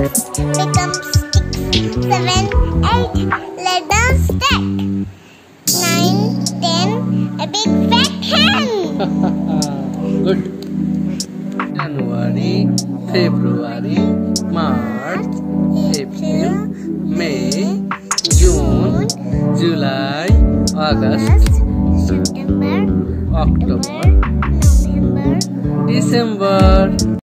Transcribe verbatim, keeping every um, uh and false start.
six becomes six, seven, eight. Let us start. Nine, ten, a big fat hen. Good. January, February, March, April, May, June, July, August, September, October, November, December.